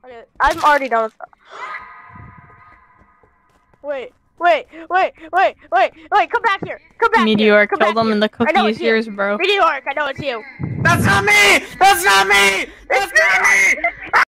Okay, I'm already done with that. Wait, come back here. Come back Meteor, here. kill them and the cookie is yours, bro. Meteoric, I know it's you. That's not me! That's not me! That's not me!